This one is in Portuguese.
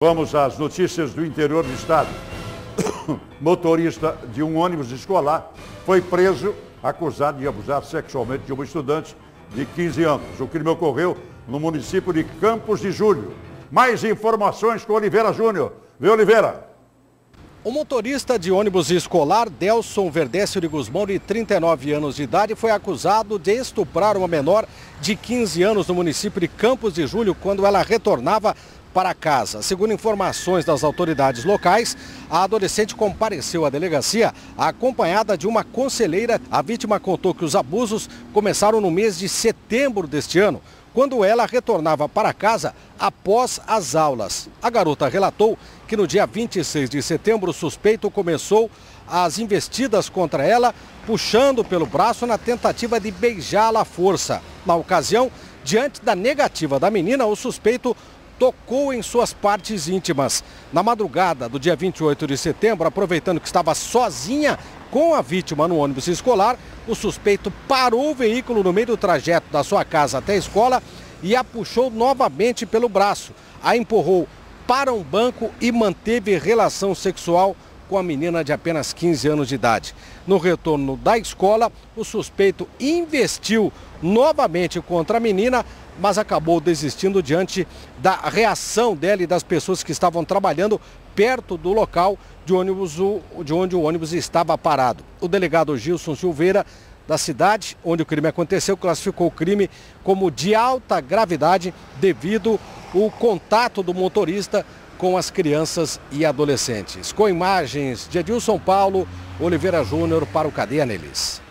Vamos às notícias do interior do estado. Motorista de um ônibus escolar foi preso acusado de abusar sexualmente de uma estudante de 15 anos. O crime ocorreu no município de Campos de Julho. Mais informações com Oliveira Júnior. Vê, Oliveira. O motorista de ônibus escolar, Delson Verdécio de Guzmão, de 39 anos de idade, foi acusado de estuprar uma menor de 15 anos no município de Campos de Julho quando ela retornava para casa. Segundo informações das autoridades locais, a adolescente compareceu à delegacia acompanhada de uma conselheira. A vítima contou que os abusos começaram no mês de setembro deste ano, quando ela retornava para casa após as aulas. A garota relatou que no dia 26 de setembro o suspeito começou as investidas contra ela, puxando pelo braço na tentativa de beijá-la à força. Na ocasião, diante da negativa da menina, o suspeito tocou em suas partes íntimas. Na madrugada do dia 28 de setembro, aproveitando que estava sozinha com a vítima no ônibus escolar, o suspeito parou o veículo no meio do trajeto da sua casa até a escola e a puxou novamente pelo braço. A empurrou para um banco e manteve relação sexual com a menina de apenas 15 anos de idade. No retorno da escola, o suspeito investiu novamente contra a menina, mas acabou desistindo diante da reação dela e das pessoas que estavam trabalhando perto do local de onde o ônibus estava parado. O delegado Gilson Silveira, da cidade onde o crime aconteceu, classificou o crime como de alta gravidade devido ao contato do motorista com as crianças e adolescentes. Com imagens de Edilson Paulo, Oliveira Júnior para o Cadeia Neles.